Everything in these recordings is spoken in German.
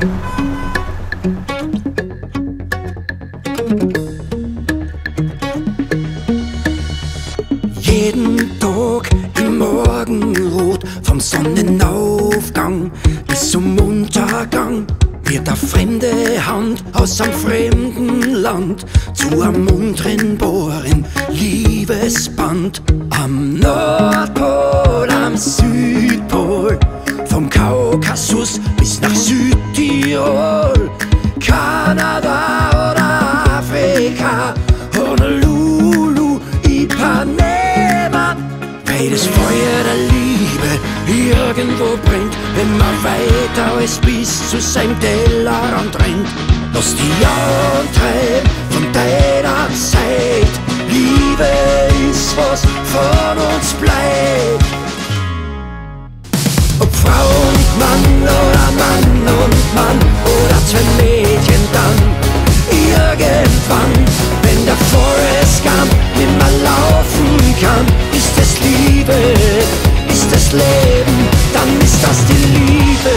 Jeden Tag im Morgenrot, vom Sonnenaufgang bis zum Untergang, wird eine fremde Hand aus einem fremden Land zu einem untrennbaren Liebesband. Am Nordpol, am Südpol, vom Kaukasus bis nach Südtirol, Kanada oder Afrika, Honolulu, Ipanema, weil das Feuer der Liebe irgendwo brennt, wenn man weiter als bis zu seinem Tellerrand rennt. Lass die antreiben von deiner Zeit, Liebe ist, was von uns bleibt. Ob Frau und Mann oder Mann und Mann oder zwei Mädchen dann, irgendwann, wenn der Forrest Gump nimmer laufen kann, ist es Liebe, ist es Leben, dann ist das die Liebe.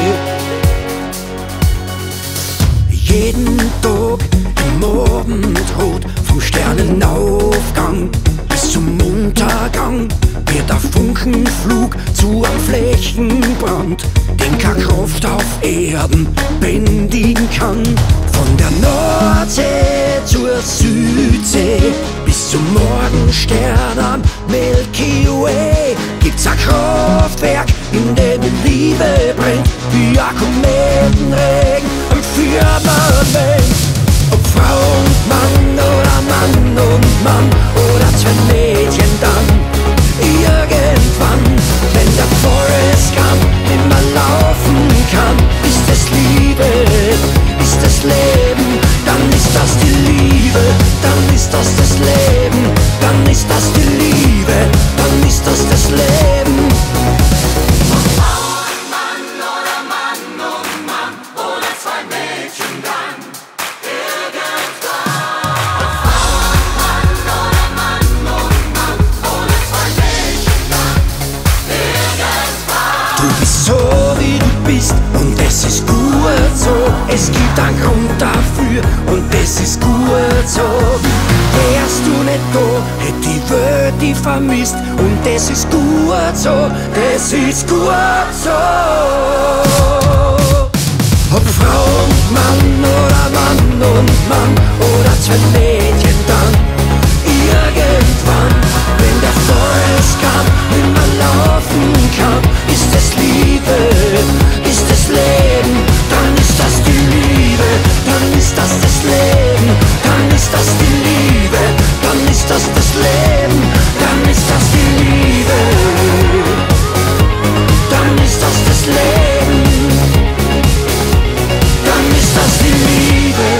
Jeden Tag im Morgenrot, vom Sternenaufgang bis zum Untergang, wird ein Funkenflug zu einem Flächenbrand, den keine Kraft auf Erden bändigen kann. Von der Nordsee zur Südsee bis zum Morgenstern am Milky Way gibt's ein Kraftwerk, in dem Liebe brennt, wie ein Kometenregen am Firmament. Ob Frau und Mann oder Mann und Mann oder zwei Mädchen dann, irgendwann, wenn der Forrest Gump nimmer laufen kann, ist es Liebe, ist es Leben, dann ist das die Liebe, dann ist das das Leben, dann ist das die Liebe, dann ist das das Leben. Mann oder Mann und Mann oder zwei Mädchen dann, irgendwann. Mann oder Mann und Mann oder zwei Mädchen dann, irgendwann. Du bist so wie du bist und es ist gut so, es gibt einen Grund dafür und es ist gut so. Wärst du nicht da, hätt die Welt dich vermisst und es ist gut so, das ist gut so. Ob Frau und Mann oder Mann und Mann oder zwei Mädchen dann, irgendwann, wenn der Forrest Gump nimmer laufen kann, ist es Liebe, ist es Leben, dann ist das die Liebe, dann ist das das Leben, dann ist das die Liebe, dann ist das das Leben, dann ist das die Liebe, dann ist das das Leben, dann ist das die Liebe.